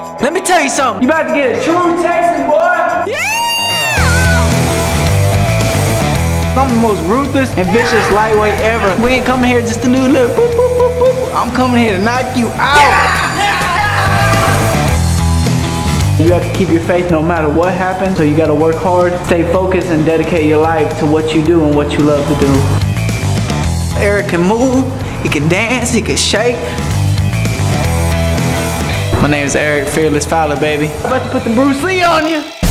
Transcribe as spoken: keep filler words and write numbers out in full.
Let me tell you something. You about to get a true Texan, boy. Yeah! I'm the most ruthless and vicious lightweight ever. We ain't coming here just to do a little boop, boop, boop, boop. I'm coming here to knock you out. You have to keep your faith no matter what happens, so you gotta work hard, stay focused, and dedicate your life to what you do and what you love to do. Eric can move, he can dance, he can shake. My name is Eric, Fearless Fowler, baby. I'm about to put the Bruce Lee on you.